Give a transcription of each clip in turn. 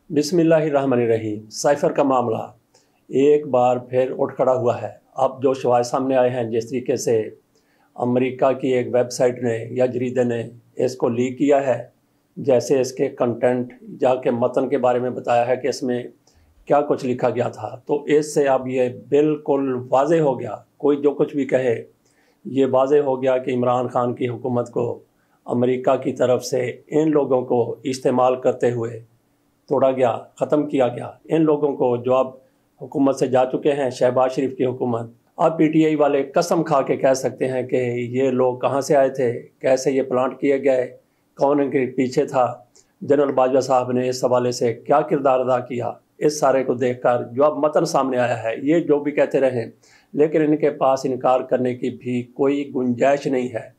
बिस्मिल्लाहिर्रहमानिर्रहीम। साइफर का मामला एक बार फिर उठ खड़ा हुआ है। अब जो शवाहिद सामने आए हैं, जिस तरीके से अमेरिका की एक वेबसाइट ने या जरीदे ने इसको लीक किया है, जैसे इसके कंटेंट या के मतन के बारे में बताया है कि इसमें क्या कुछ लिखा गया था, तो इससे अब ये बिल्कुल वाज़े हो गया, कोई जो कुछ भी कहे, ये वाज़े हो गया कि इमरान खान की हुकूमत को अमेरिका की तरफ से इन लोगों को इस्तेमाल करते हुए तोड़ा गया, ख़त्म किया गया। इन लोगों को जो अब हुकूमत से जा चुके हैं, शहबाज शरीफ की हुकूमत, अब पीटीआई वाले कसम खा के कह सकते हैं कि ये लोग कहाँ से आए थे, कैसे ये प्लांट किए गए, कौन इनके पीछे था, जनरल बाजवा साहब ने इस हवाले से क्या किरदार अदा किया। इस सारे को देखकर जो अब मतन सामने आया है, ये जो भी कहते रहें, लेकिन इनके पास इनकार करने की भी कोई गुंजाइश नहीं है।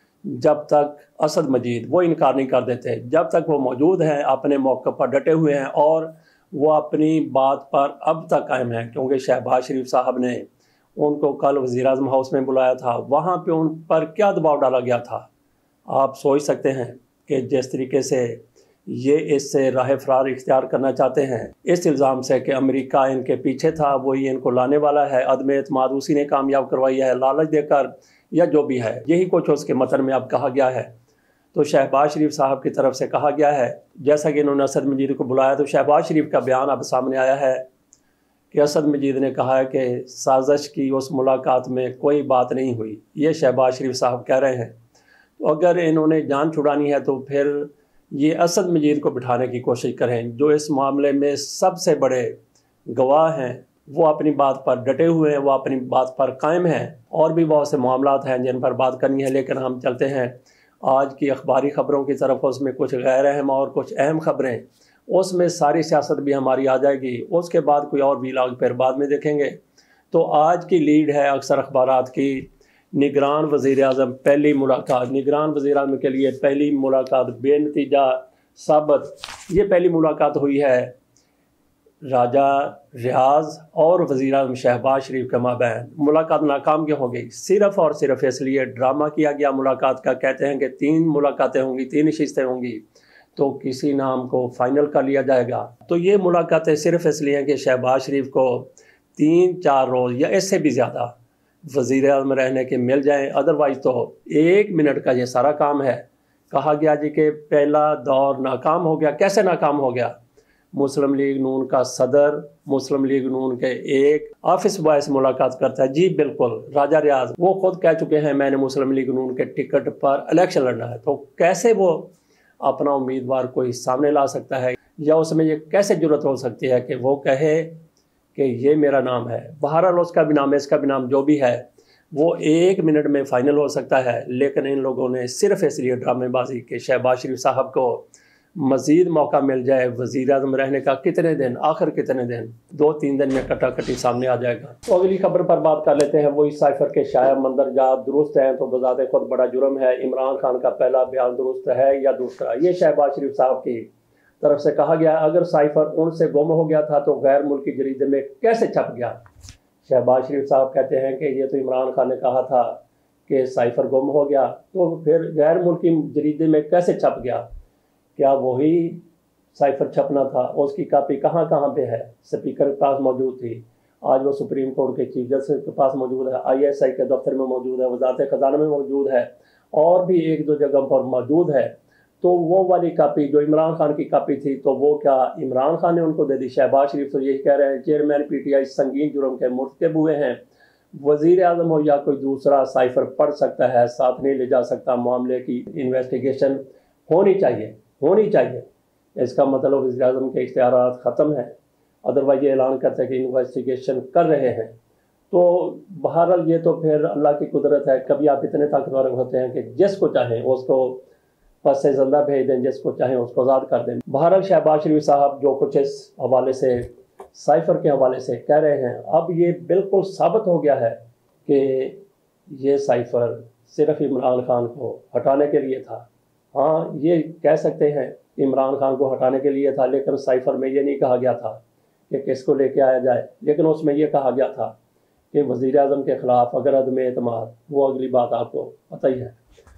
जब तक असद मजीद वो इनकार नहीं कर देते, जब तक वो मौजूद हैं, अपने मौके पर डटे हुए हैं और वो अपनी बात पर अब तक कायम हैं, क्योंकि शहबाज शरीफ साहब ने उनको कल वज़ीर-ए-आज़म हाउस में बुलाया था, वहाँ पे उन पर क्या दबाव डाला गया था। आप सोच सकते हैं कि जिस तरीके से ये इससे राह फरार इख्तियार करना चाहते हैं, इस इल्ज़ाम से कि अमेरिका इनके पीछे था, वही इनको लाने वाला है, अदम एतमाद उसी ने कामयाब करवाई है, लालच देकर या जो भी है, यही कुछ उसके मतन में अब कहा गया है। तो शहबाज शरीफ साहब की तरफ से कहा गया है, जैसा कि इन्होंने असद मजीद को बुलाया, तो शहबाज शरीफ का बयान अब सामने आया है कि असद मजीद ने कहा है कि साजिश की उस मुलाकात में कोई बात नहीं हुई। ये शहबाज शरीफ साहब कह रहे हैं। तो अगर इन्होंने जान छुड़ानी है तो फिर ये असद मजीद को बिठाने की कोशिश करें, जो इस मामले में सबसे बड़े गवाह हैं। वो अपनी बात पर डटे हुए हैं, वो अपनी बात पर कायम हैं। और भी बहुत से मामलात हैं जिन पर बात करनी है, लेकिन हम चलते हैं आज की अखबारी ख़बरों की तरफ। उसमें कुछ गैर अहम और कुछ अहम ख़बरें, उसमें सारी सियासत भी हमारी आ जाएगी। उसके बाद कोई और व्लॉग फिर बाद में देखेंगे। तो आज की लीड है अक्सर अखबारात की, निगरान वज़ीर-ए-आज़म पहली मुलाकात। निगरान वज़ीर-ए-आज़म के लिए पहली मुलाकात बेनतीजा साबित। ये पहली मुलाकात हुई है राजा रियाज और वज़ीर-ए-आज़म शहबाज शरीफ के माबैन। मुलाकात नाकाम क्यों हो गई? सिर्फ़ और सिर्फ इसलिए ड्रामा किया गया मुलाकात का। कहते हैं कि 3 मुलाकातें होंगी, 3 नशिस्तें होंगी, तो किसी नाम को फ़ाइनल कर लिया जाएगा। तो ये मुलाकातें सिर्फ़ इसलिए हैं कि शहबाज शरीफ को 3-4 रोज़ या इससे भी ज़्यादा वज़ीर-ए-आज़म रहने के मिल जाएँ, अदरवाइज़ तो 1 मिनट का ये सारा काम है। कहा गया जी कि पहला दौर नाकाम हो गया। कैसे नाकाम हो गया? मुस्लिम लीग नून का सदर मुस्लिम लीग नून के एक ऑफिस बॉय से मुलाकात करता है। जी बिल्कुल, राजा रियाज वो खुद कह चुके हैं मैंने मुस्लिम लीग नून के टिकट पर इलेक्शन लड़ना है। तो कैसे वो अपना उम्मीदवार कोई सामने ला सकता है, या उसमें ये कैसे जुर्रत हो सकती है कि वो कहे कि ये मेरा नाम है। बहरहाल उसका भी नाम है, इसका भी नाम, जो भी है वो 1 मिनट में फ़ाइनल हो सकता है। लेकिन इन लोगों ने सिर्फ़ इसलिए ड्रामेबाजी कि शहबाज शरीफ साहब को मज़ीद मौका मिल जाए वज़ीर-ए-आज़म रहने का। कितने दिन, आखिर कितने दिन? 2-3 दिन में कटाकटी सामने आ जाएगा। तो अगली खबर पर बात कर लेते हैं। वही साइफर के शाया मंदरजा दुरुस्त हैं तो बज़ाते खुद बड़ा जुर्म है। इमरान खान का पहला बयान दुरुस्त है या दूसरा? ये शहबाज शरीफ साहब की तरफ से कहा गया, अगर साइफर उनसे गुम हो गया था तो गैर मुल्की जरीदे में कैसे छप गया? शहबाज शरीफ साहब कहते हैं कि ये तो इमरान खान ने कहा था कि साइफर गुम हो गया, तो फिर गैर मुल्की जरीदे में कैसे छप गया? क्या वही साइफर छपना था? उसकी कापी कहाँ कहाँ पे है? स्पीकर के पास मौजूद थी, आज वो सुप्रीम कोर्ट के चीफ जस्टिस के पास मौजूद है, ISI के दफ्तर में मौजूद है, वज़ारत ख़ज़ाना में मौजूद है, और भी 1-2 जगह पर मौजूद है। तो वो वाली कापी जो इमरान खान की कापी थी, तो वो क्या इमरान खान ने उनको दे दी? शहबाज शरीफ तो यही कह रहे हैं चेयरमैन PTI संगीन जुर्म के मुर्तकब हुए हैं। वज़ीर-ए-आज़म हो या कोई दूसरा साइफर पढ़ सकता है, साथ नहीं ले जा सकता। मामले की इन्वेस्टिगेशन होनी चाहिए। इसका मतलब वज़ीर-ए-आज़म के इख्तियारात ख़त्म हैं, अदरवाइज ये ऐलान करते हैं कि इन्वेस्टिगेशन कर रहे हैं। तो बहरहाल ये तो फिर अल्लाह की कुदरत है। कभी आप इतने ताकतवर होते हैं कि जिसको चाहें उसको पस से ज़िंदा भेज दें, जिसको चाहें उसको आज़ाद कर दें। बहरहाल शहबाज शरीफ साहब जो कुछ इस हवाले से साइफर के हवाले से कह रहे हैं, अब ये बिल्कुल साबित हो गया है कि ये साइफर सिर्फ इमरान खान को हटाने के लिए था। हाँ, ये कह सकते हैं इमरान खान को हटाने के लिए था, लेकिन साइफर में ये नहीं कहा गया था कि किसको लेके आया जाए, लेकिन उसमें ये कहा गया था कि वज़ीर-ए-आज़म के ख़िलाफ़ अगर अदम एतमाद, वो अगली बात आपको पता ही है।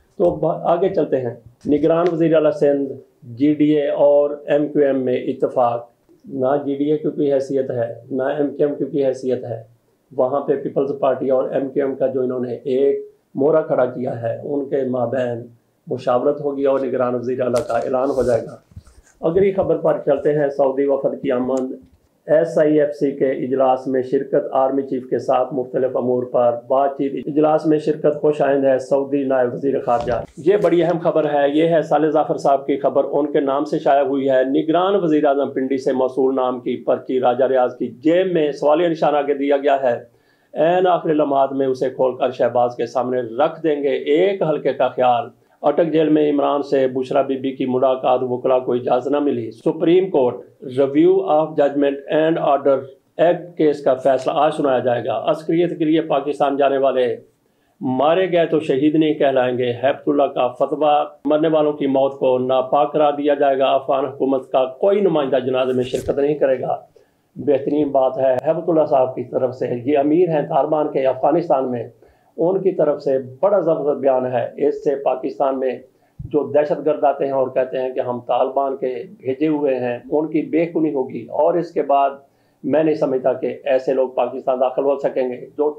तो आगे चलते हैं। निगरान वज़ीर आला सिंध GDA और MQM में इत्तफाक। نہ جی ڈی اے کی حیثیت ہے، نہ ایم کیو ایم کی حیثیت ہے۔ وہاں پہ پیپلز پارٹی اور ایم کیو ایم کا جو انہوں نے ایک مورا کھڑا کیا ہے، ان کے مابین مشاورت ہوگی اور نگران وزیر اعلیٰ کا اعلان ہو جائے گا۔ اگلی خبر پر چلتے ہیں۔ سعودی وفد کی آمد۔ ایس آئی ایف سی کے اجلاس میں شرکت، آرمی چیف کے ساتھ مختلف امور پر بات چیت۔ اجلاس میں شرکت خوش آئند ہے سعودی نائب وزیر خارجہ۔ یہ بڑی اہم خبر ہے، یہ ہے صالح ظفر صاحب کی خبر، ان کے نام سے شائع ہوئی ہے۔ نگران وزیر اعظم پنڈی سے موصول نام کی پرچی راجہ ریاض کی جیب میں سوالیہ نشان آگے دیا گیا ہے۔ عین آخری لمحات میں اسے کھول کر شہباز کے سامنے رکھ دیں گے۔ ایک ہلکے کا خیال، اٹک جیل میں عمران سے بشرا بی بی کی ملاقات، وکلا کو اجازت نہ ملی۔ Supreme court review of judgment and order act case کا فیصلہ آج سنایا جائے گا۔ عسکریت کے لیے پاکستان جانے والے مارے گئے تو شہید نہیں کہلائیں گے، ہیبت اللہ کا فتویٰ۔ مرنے والوں کی موت کو ناپاک قرار دیا جائے گا۔ افغان حکومت کا کوئی نمائندہ جنازے میں شرکت نہیں کرے گا۔ بہترین بات ہے ہیبت اللہ صاحب کی طرف سے، یہ امیر ہیں طالبان کے افغانستان میں، ان کی طرف سے بڑا زبردست بیان ہے۔ اس سے پاکستان میں جو دہشت گرد آتے ہیں اور کہتے ہیں کہ ہم طالبان کے بھیجے ہوئے ہیں، ان کی بے خونی ہوگی۔ اور اس کے بعد میں نہیں سمجھتا کہ ایسے لوگ پاکستان داخل ہو سکیں گے جو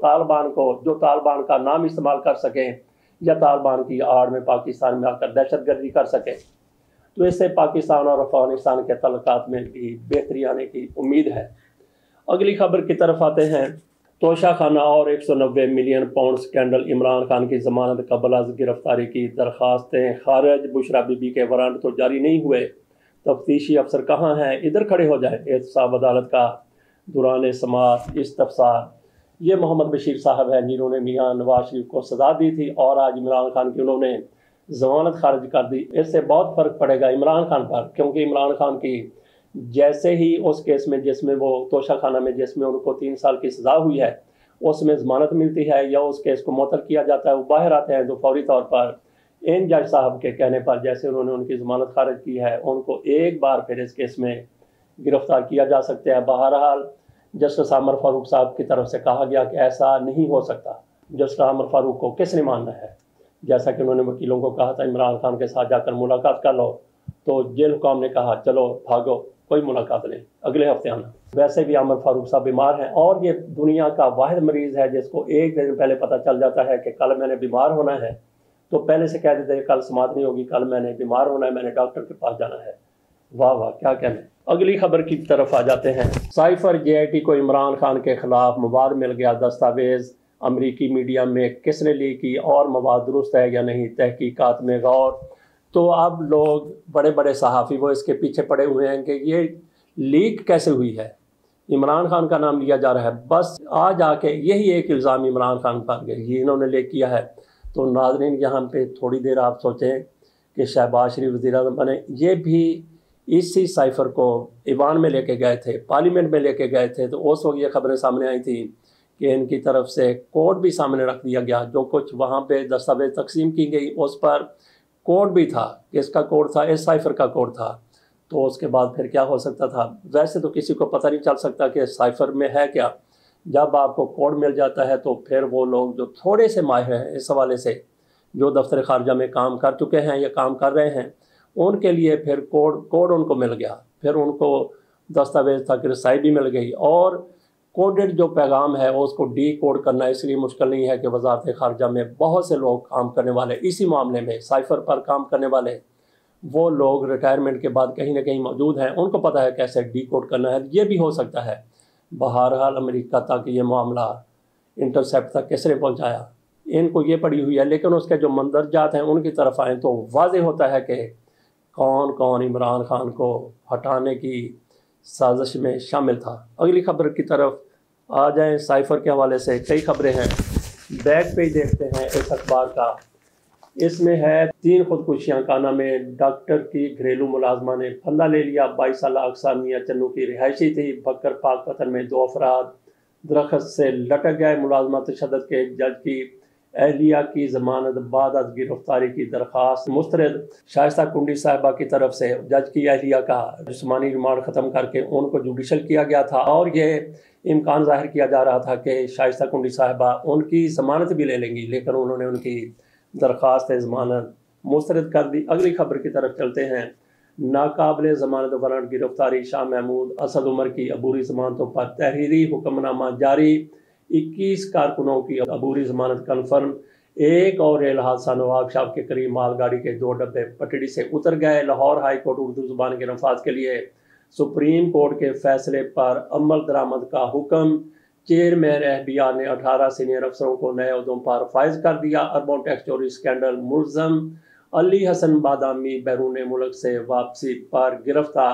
طالبان کا نام استعمال کر سکیں یا طالبان کی آڑ میں پاکستان میں آ کر دہشت گردی کر سکیں۔ تو اس سے پاکستان اور افغانستان کے تعلقات میں بھی بہتری آنے کی امید ہے۔ اگلی خبر کی طرف آتے ہیں۔ توشہ خانہ اور 190 million pound scandal, Imran Khan کی ضمانت قبل از گرفتاری کی درخواستیں خارج، بشرا بی بی کے وارنٹ تو جاری نہیں ہوئے، تفتیشی افسر کہاں ہیں، ادھر کھڑے ہو جائیں۔ احتساب عدالت کا دوران سماعت استفسار۔ یہ محمد بشیر صاحب ہیں جنہوں نے میاں نواز شریف کو سزا دی تھی اور آج عمران خان کی انہوں نے ضمانت خارج کر دی۔ اس سے بہت فرق پڑے گا عمران خان پر، کیونکہ عمران خان کی جیسے ہی اس کیس میں جس میں وہ توشہ خانہ میں جس میں ان کو 3 سال کی سزا ہوئی ہے، اس میں ضمانت ملتی ہے یا اس کیس کو معطل کیا جاتا ہے، وہ باہر آتے ہیں تو فوری طور پر ان جج صاحب کے کہنے پر جیسے انہوں نے ان کی ضمانت خارج کی ہے، ان کو ایک بار پھر اس کیس میں گرفتار کیا جا سکتا ہے۔ بہرحال جسٹس عامر فاروق صاحب کی طرف سے کہا گیا کہ ایسا نہیں ہو سکتا۔ جسٹس عامر فاروق کو کس نے ماننا ہے؟ جیسا کہ انہوں نے وکیلوں کو کہا تھا عمران خان کے ساتھ جا کر ملاقات کر لو، تو جیل حکام نے کہا چلو بھاگو، کوئی ملاقات نہیں، اگلے ہفتے آنا۔ ویسے بھی عامر فاروق صاحب بیمار ہیں اور یہ دنیا کا واحد مریض ہے جس کو ایک دن پہلے پتہ چل جاتا ہے کہ کل میں نے بیمار ہونا ہے، تو پہلے سے کہہ دیتے ہیں کل سماعت نہیں ہوگی، کل میں نے بیمار ہونا ہے، میں نے ڈاکٹر کے پاس جانا ہے۔ واہ واہ کیا کہنے۔ اگلی خبر کی طرف آ جاتے ہیں۔ سائفر جے آئی ٹی کو عمران خان کے خلاف مواد مل گیا، دستاویز امریکی میڈیا میں کس نے لیک کی اور مواد درست ہے یا نہیں، تحقیقات میں غور۔ تو اب لوگ بڑے بڑے صحافی وہ اس کے پیچھے پڑے ہوئے ہیں کہ یہ لیک کیسے ہوئی ہے، عمران خان کا نام لیا جا رہا ہے، بس آ جا کے یہی ایک الزام عمران خان پر کہ یہ انہوں نے لیک کیا ہے۔ تو ناظرین یہاں پہ تھوڑی دیر آپ سوچیں کہ شہباز شریف وزیر اعظم بنے، یہ بھی اسی سائفر کو ایوان میں لے کے گئے تھے، پارلیمنٹ میں لے کے گئے تھے، تو اس وقت یہ خبریں سامنے آئی تھیں کہ ان کی طرف سے کوڈ بھی سامنے رکھ دیا گیا، جو کچھ وہاں پہ دستاویز تقسیم کی گئی اس پر کوڈ بھی تھا، کس کا کوڈ تھا، اس سائفر کا کوڈ تھا۔ تو اس کے بعد پھر کیا ہو سکتا تھا؟ ویسے تو کسی کو پتہ نہیں چل سکتا کہ سائفر میں ہے کیا، جب آپ کو کوڈ مل جاتا ہے تو پھر وہ لوگ جو تھوڑے سے ماہر ہیں اس حوالے سے، جو دفتر خارجہ میں کام کر چکے ہیں یا کام کر رہے ہیں، ان کے لیے پھر کوڈ ان کو مل گیا، پھر ان کو دستاویز تک رسائی بھی مل گئی۔ اور کوڈڈ جو پیغام ہے اس کو ڈی کوڈ کرنا اس لیے مشکل نہیں ہے کہ وزارت خارجہ میں بہت سے لوگ کام کرنے والے اسی معاملے میں سائفر پر کام کرنے والے، وہ لوگ ریٹائرمنٹ کے بعد کہیں نہ کہیں موجود ہیں، ان کو پتہ ہے کیسے ڈی کوڈ کرنا ہے۔ یہ بھی ہو سکتا ہے۔ بہرحال امریکہ تک یہ معاملہ انٹرسیپٹ تک کس نے پہنچایا، ان کو یہ پڑی ہوئی ہے، لیکن اس کے جو مندرجات ہیں ان کی طرف آئیں تو واضح ہوتا ہے کہ کون کون عمران خان کو ہٹانے کی سازش میں شامل تھا۔ اگلی خبر کی طرف آ جائیں۔ سائفر کے حوالے سے کئی خبریں ہیں، بیک پیج دیکھتے ہیں اس اخبار کا۔ اس میں ہے 3 خودکشیاں، کانا میں ڈاکٹر کی گھریلو ملازمہ نے پھندا لے لیا، 22 سالہ اقصیٰ میاں چنو کی رہائشی تھی، بھکر پاک پتن میں 2 افراد درخت سے لٹک گئے، ملازمہ تشدد کے جج کی اہلیہ کی ضمانت بعد از گرفتاری کی درخواست مسترد۔ شائستہ کنڈی صاحبہ کی طرف سے جج کی اہلیہ کا جسمانی ریمانڈ ختم کر کے ان کو جوڈیشل کیا گیا تھا، اور یہ امکان ظاہر کیا جا رہا تھا کہ شائستہ کنڈی صاحبہ ان کی ضمانت بھی لے لیں گی، لیکن انہوں نے ان کی درخواست ضمانت مسترد کر دی۔ اگلی خبر کی طرف چلتے ہیں۔ ناقابل ضمانت وارنٹ گرفتاری شاہ محمود اسد عمر کی عبوری ضمانتوں پر تحریری حکم نامہ جاری، 21 کارکنوں کی عبوری ضمانت کنفرم۔ ایک اور ریل حادثہ نواب شاہ کے قریب مال گاڑی کے 2 ڈبے پٹڑی سے اتر گئے۔ لاہور ہائی کورٹ اردو زبان کے نفاذ کے لیے سپریم کورٹ کے فیصلے پر عمل درآمد کا حکم۔ چیئرمین FBI نے 18 سینئر افسروں کو نئے عہدوں پر فائز کر دیا۔ اربوں ٹیکس چوری اسکینڈل ملزم علی حسن بادامی بیرون ملک سے واپسی پر گرفتار۔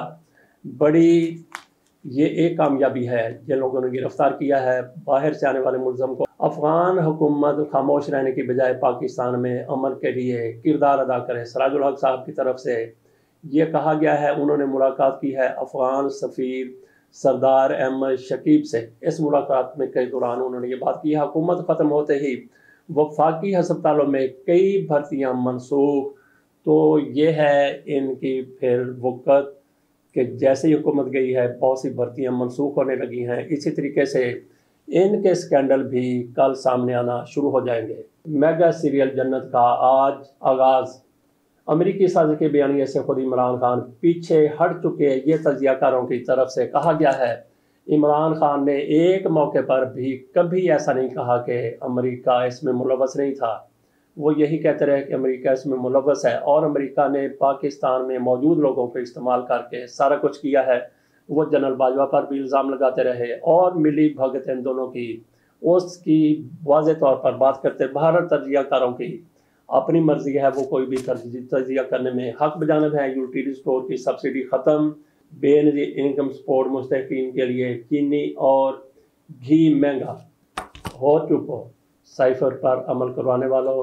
بڑی یہ ایک کامیابی ہے جن لوگوں نے گرفتار کیا ہے باہر سے آنے والے ملزم کو۔ افغان حکومت خاموش رہنے کی بجائے پاکستان میں امن کے لیے کردار ادا کرے، سراج الحق صاحب کی طرف سے یہ کہا گیا ہے۔ انہوں نے ملاقات کی ہے افغان سفیر سردار احمد شکیب سے۔ اس ملاقات میں کے دوران انہوں نے یہ بات کی، حکومت ختم ہوتے ہی وفاقی ہسپتالوں میں کئی بھرتیاں منسوخ۔ تو یہ ہے ان کی پھر وقت کہ جیسے ہی حکومت گئی ہے بہت سی بھرتیاں منسوخ ہونے لگی ہیں۔ اسی طریقے سے ان کے اسکینڈل بھی کل سامنے آنا شروع ہو جائیں گے۔ میگا سیریل جنت کا آج آغاز۔ امریکی سازش کے بیانیے سے خود عمران خان پیچھے ہٹ چکے، یہ تجزیہ کاروں کی طرف سے کہا گیا ہے۔ عمران خان نے ایک موقع پر بھی کبھی ایسا نہیں کہا کہ امریکہ اس میں ملوث نہیں تھا۔ وہ یہی کہتے رہے کہ امریکہ اس میں ملوث ہے، اور امریکہ نے پاکستان میں موجود لوگوں کو استعمال کر کے سارا کچھ کیا ہے۔ وہ جنرل باجوہ پر بھی الزام لگاتے رہے اور ملی بھگت ان دونوں کی اس کی واضح طور پر بات کرتے۔ بھارت تجزیہ کاروں کی اپنی مرضی ہے، وہ کوئی بھی تجزیہ کرنے میں حق بجانب ہے۔ یوٹیلیٹی اسٹور کی سبسڈی ختم، بے نظیر انکم سپورٹ مستحقین کے لیے چینی اور گھی مہنگا ہو چکو، سائفر پر عمل کروانے والوں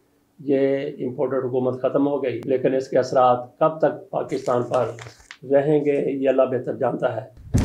یہ امپورٹڈ حکومت ختم ہو گئی، لیکن اس کے اثرات کب تک پاکستان پر رہیں گے یہ اللہ بہتر جانتا ہے۔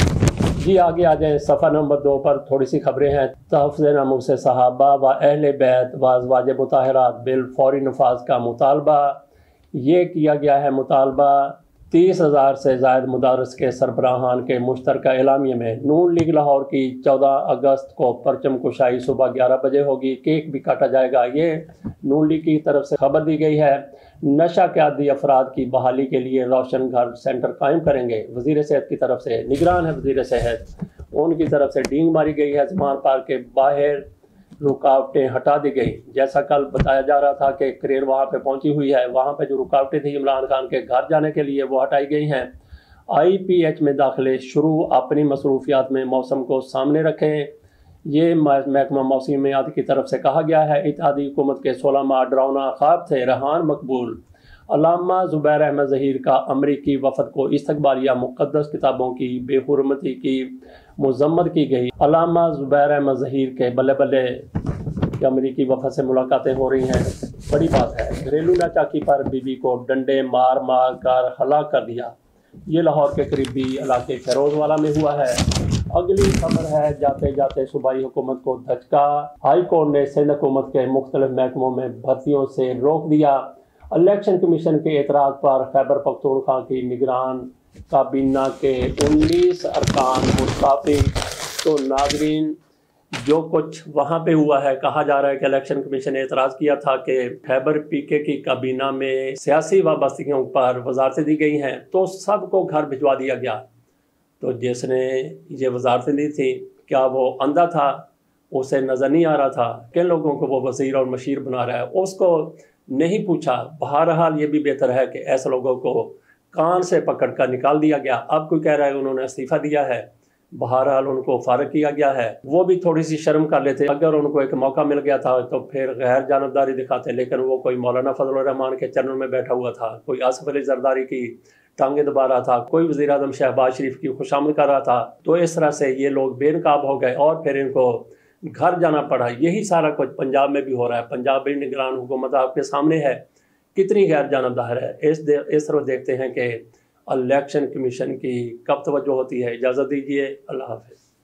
جی آگے آ جائیں صفحہ نمبر 2 پر تھوڑی سی خبریں ہیں۔ تحفظ ناموس سے صحابہ و اہل بیت و ازواج مطہرات بل فوری نفاذ کا مطالبہ۔ یہ کیا گیا ہے مطالبہ 30,000 سے زائد مدارس کے سربراہان کے مشترکہ اعلامیے میں۔ نون لیگ لاہور کی 14 اگست کو پرچم کشائی صبح 11 بجے ہوگی، کیک بھی کاٹا جائے گا، یہ نون لیگ کی طرف سے خبر دی گئی ہے۔ نشہ کے عادی افراد کی بحالی کے لیے روشن گھر سینٹر قائم کریں گے، وزیر صحت کی طرف سے نگران ہے وزیر صحت، ان کی طرف سے ڈینگ ماری گئی ہے۔ زمان پارک کے باہر رکاوٹیں ہٹا دی گئی، جیسا کل بتایا جا رہا تھا کہ کریئر وہاں پہ پہنچی ہوئی ہے، وہاں پہ جو رکاوٹیں تھیں عمران خان کے گھر جانے کے لیے وہ ہٹائی گئی ہیں۔ IPH میں داخلے شروع، اپنی مصروفیات میں موسم کو سامنے رکھیں، یہ محکمہ موسمیات کی طرف سے کہا گیا ہے۔ اتحادی حکومت کے 16 ماہ ڈراؤنا خواب تھے، ریحان مقبول۔ علامہ زبیر احمد ظہیر کا امریکی وفد کو استقبالیہ، مقدس کتابوں کی بے حرمتی کی مذمت کی گئی۔ علامہ زبیر احمد ظہیر کے بلے بلے کہ امریکی وفد سے ملاقاتیں ہو رہی ہیں، بڑی بات ہے۔ گھریلو ناچاکی پر بی بی کو ڈنڈے مار مار کر ہلاک کر دیا، یہ لاہور کے قریبی علاقے فیروز والا میں ہوا ہے۔ اگلی خبر ہے جاتے جاتے صوبائی حکومت کو دھچکا، ہائی کورٹ نے سندھ حکومت کے مختلف محکموں میں بھرتیوں سے روک دیا۔ الیکشن کمیشن کے اعتراض پر خیبر پختونخوا کی نگران کابینہ کے 19 ارکان مستعفی۔ تو ناظرین جو کچھ وہاں پہ ہوا ہے، کہا جا رہا ہے کہ الیکشن کمیشن نے اعتراض کیا تھا کہ خیبر PK کی کابینہ میں سیاسی وابستگیوں پر وزارتیں دی گئی ہیں، تو سب کو گھر بھجوا دیا گیا۔ تو جس نے یہ وزارتیں دی تھیں کیا وہ اندھا تھا؟ اسے نظر نہیں آ رہا تھا کن لوگوں کو وہ وزیر اور مشیر بنا رہا ہے؟ اس کو نہیں پوچھا۔ بہرحال یہ بھی بہتر ہے کہ ایسے لوگوں کو کان سے پکڑ کر نکال دیا گیا۔ اب کوئی کہہ رہا ہے انہوں نے استعفیٰ دیا ہے، بہرحال ان کو فارغ کیا گیا ہے۔ وہ بھی تھوڑی سی شرم کر لیتے، اگر ان کو ایک موقع مل گیا تھا تو پھر غیر جانبداری دکھاتے، لیکن وہ کوئی مولانا فضل الرحمان کے چینل میں بیٹھا ہوا تھا، کوئی آصف علی زرداری کی ٹانگیں دبا رہا تھا، کوئی وزیر اعظم شہباز شریف کی خوشامد کر رہا تھا۔ تو اس طرح سے یہ لوگ بے نقاب ہو گئے اور پھر ان کو گھر جانا پڑا۔ یہی سارا کچھ پنجاب میں بھی ہو رہا ہے۔ پنجاب میں نگران حکومت آپ کے سامنے ہے، کتنی غیر جانبدار ہے۔ اس طرح دیکھتے ہیں کہ الیکشن کمیشن کی کب توجہ ہوتی ہے۔ اجازت دیجیے، اللہ حافظ۔